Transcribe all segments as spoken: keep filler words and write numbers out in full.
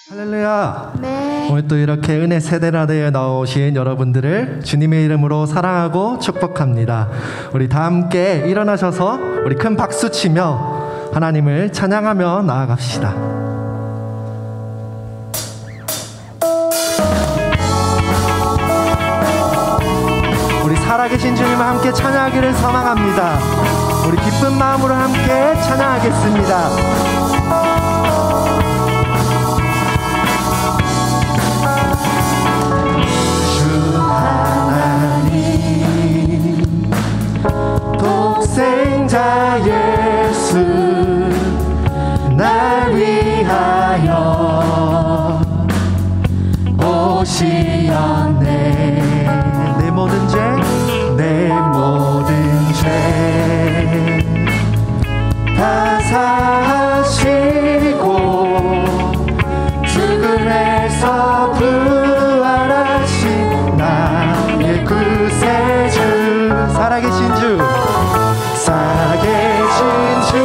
할렐루야. 네. 오늘 또 이렇게 은혜 세대라드에 나오신 여러분들을 주님의 이름으로 사랑하고 축복합니다. 우리 다 함께 일어나셔서 우리 큰 박수 치며 하나님을 찬양하며 나아갑시다. 우리 살아계신 주님을 함께 찬양하기를 소망합니다. 우리 기쁜 마음으로 함께 찬양하겠습니다. 독생자 예수 날 위하여 오시었네. 내 모든 죄, 내 모든 죄 다 사하시고 죽음에서 부활하신 나의 구세주, 살아계신 주, 살아계신 주,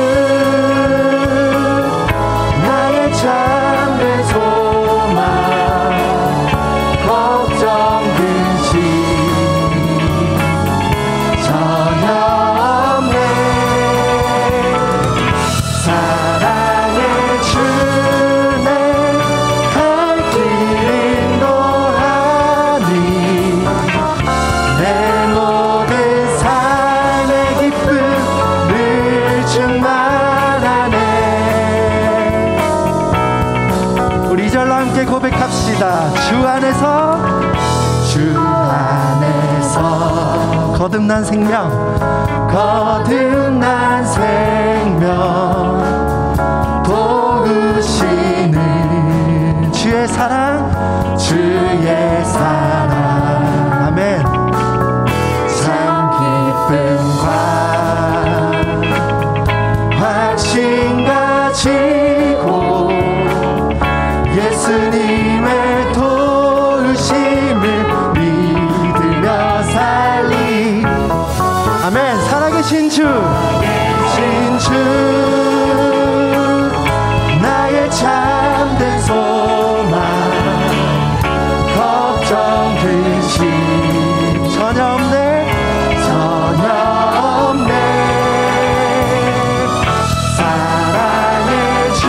나의 참된 소망, 걱정 근심 전혀 없네. 사랑의 주네 갈 길 인도하니 내 모든 삶의 기쁨 늘 충만하네. 우리 이 절로 함께 고백합시다. 주 안에서, 주 안에서 거듭난 생명, 거듭난 생명 도우시는 주의 사랑, 주의 사랑. 아멘. 참 기쁨과 확신 가지고 예수님의 도우심을 믿으며 살리. 아멘. 살아계신 주, 살아계신 주, 나의 참된 소망, 걱정 근심 전혀 없네, 전혀 없네. 사랑의 주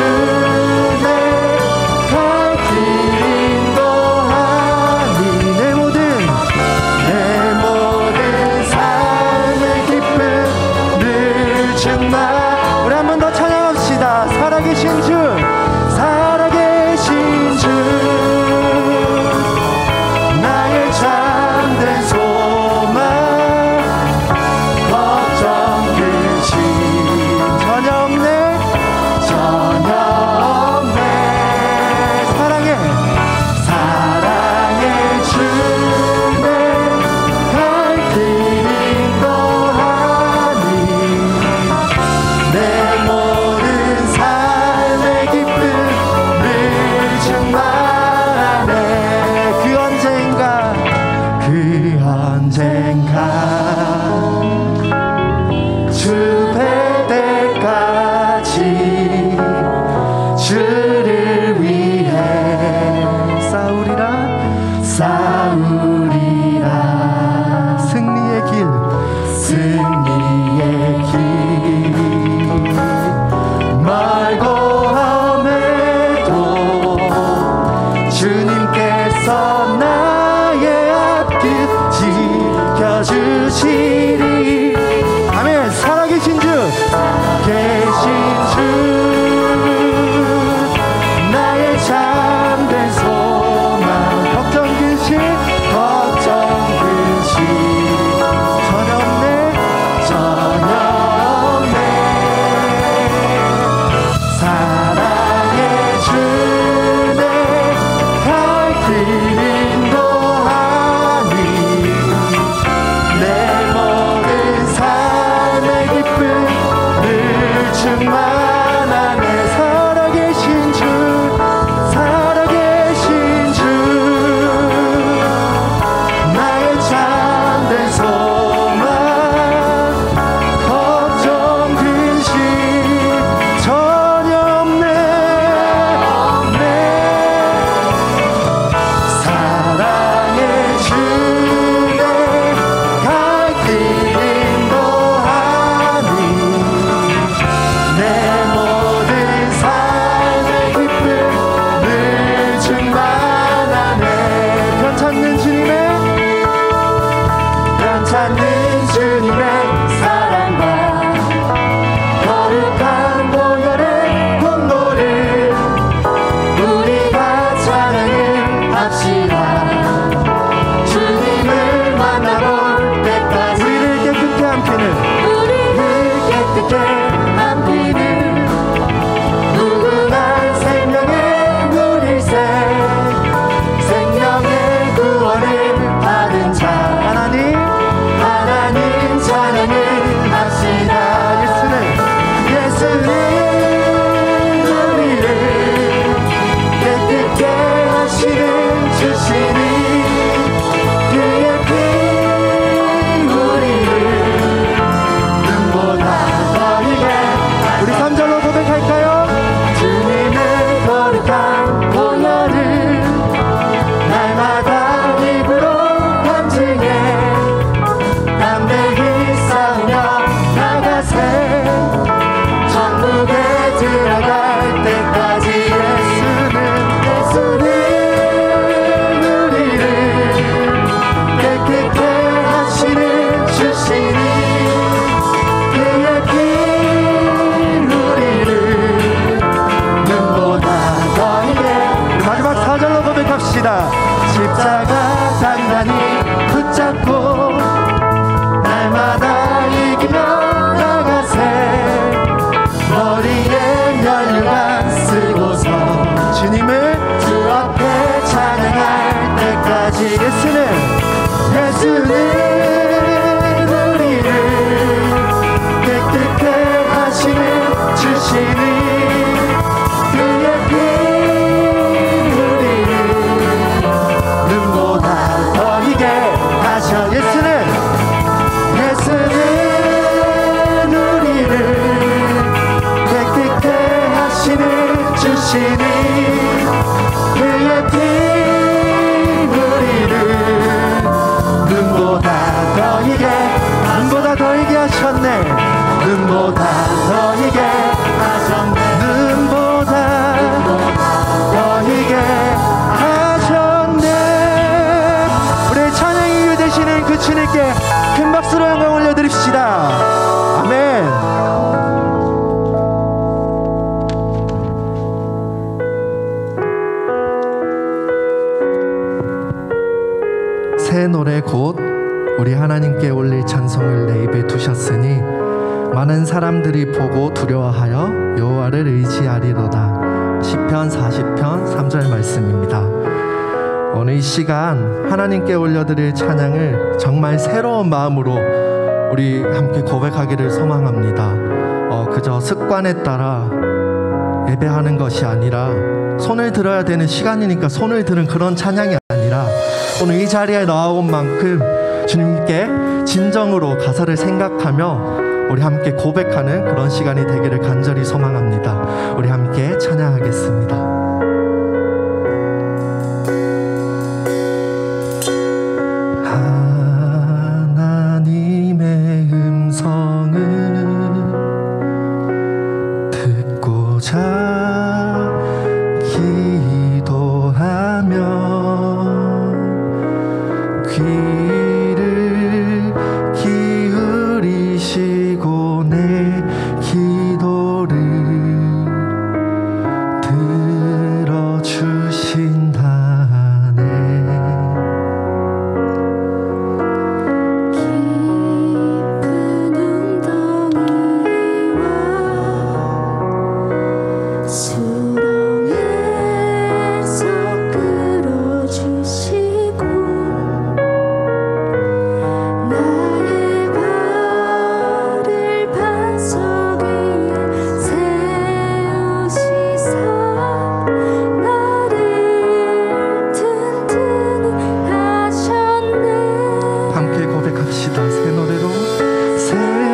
주시니 그의 피 우리를 눈보다 더 이게 눈보다 더 이게 하셨네. 눈보다 더 이게 하셨네. 눈보다 더 이게 하셨네. 우리의 찬양의 이유 되시는 그 주님께 큰 박수로 영광 올려드립시다. 아멘. 새 노래 곧 우리 하나님께 올릴 찬송을 내 입에 두셨으니 많은 사람들이 보고 두려워하여 여호와를 의지하리로다. 시편 사십 편 삼 절 말씀입니다. 오늘 이 시간 하나님께 올려드릴 찬양을 정말 새로운 마음으로 우리 함께 고백하기를 소망합니다. 어, 그저 습관에 따라 예배하는 것이 아니라 손을 들어야 되는 시간이니까 손을 들은 그런 찬양이 아니라 오늘 이 자리에 나온 만큼 주님께 진정으로 가사를 생각하며 우리 함께 고백하는 그런 시간이 되기를 간절히 소망합니다. 우리 함께 찬양하겠습니다. 하나님의 음성을 듣고자 기도하며 귀를 기울이시고 내 기도를 들어주신다네. 깊은 웅덩이와 수렁에서 끌어주시고 나의 발을 반석 위에 세우시사 나를 튼튼히 하셨네. 함께 고백합시다. 새 노래로 새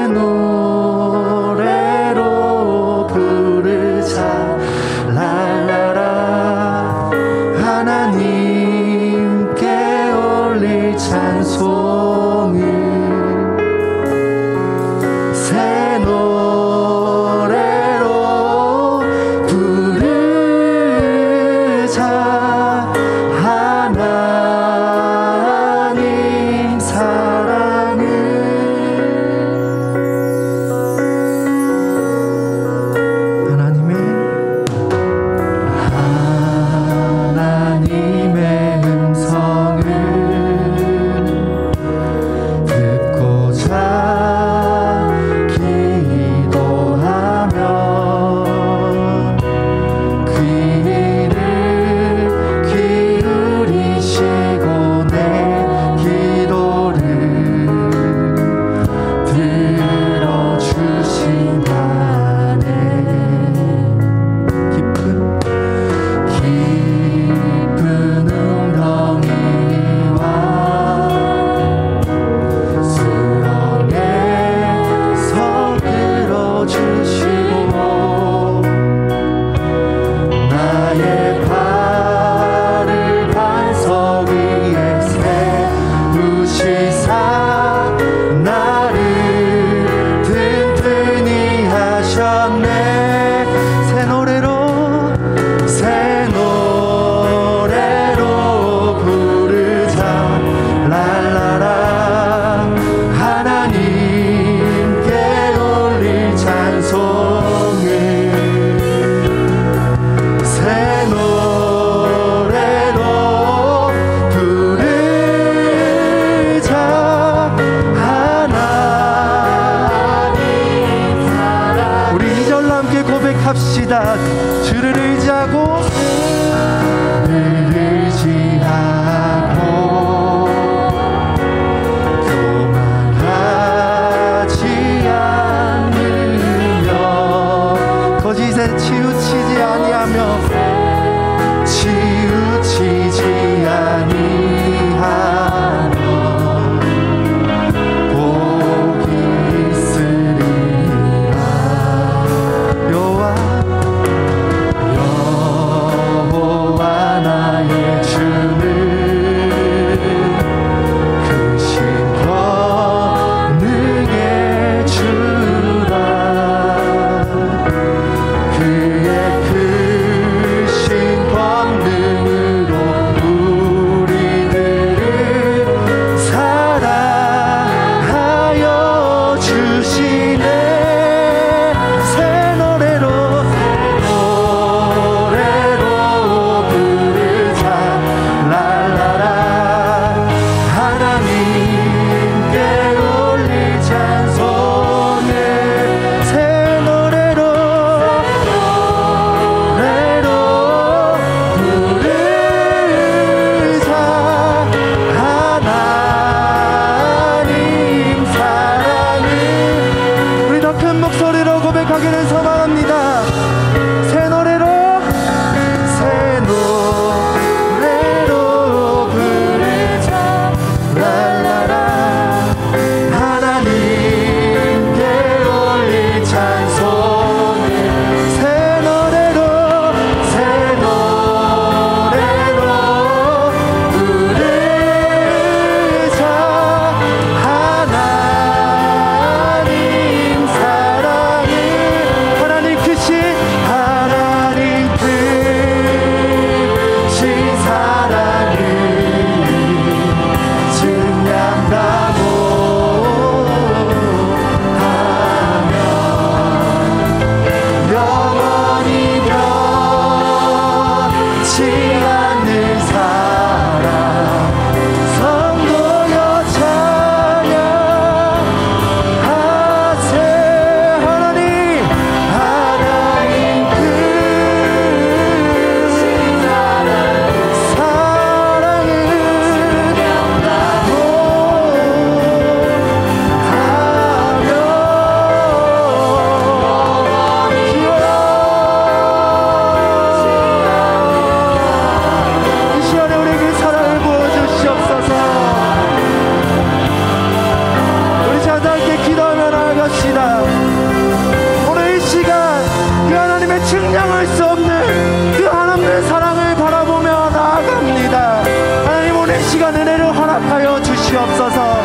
노래로 부르자 랄라라. 하나님께 올릴 찬송을 새 노래로 부르자. 하나님 사랑을 하나님의 하나님의 음성을 듣고자 기도하며 귀를 기울이시고 내 기도를 들어주신다네. 깊은 깊은 웅덩이와 수렁에서 끌어주시고 나의 발을 반석 위에 세우시사 나를 튼튼히 하셨네. 새 노래로 새 노래로 부르자 랄라라. 하나님께 올릴 찬송을 새 노래로 부르자. 하나님 사랑. 우리 이 절로 함께 고백합시다. 주를 의지하고 주를 의지하고 교만하지 않으며 거짓에 치우치지 아니하며 치우치지 아니하며 복이 있으리라. 여호와 여호와 시간 은혜를 허락하여 주시옵소서.